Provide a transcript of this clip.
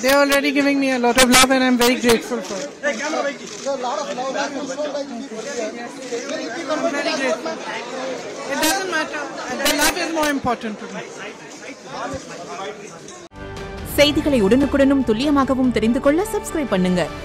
they're already giving me a lot of love and I'm very grateful for it. I'm very grateful. It doesn't matter. The love is more important to me. செய்திகளை உடனுக்குடனும் துல்லியமாகவும் தெரிந்து கொள்ள subscribe பண்ணுங்க.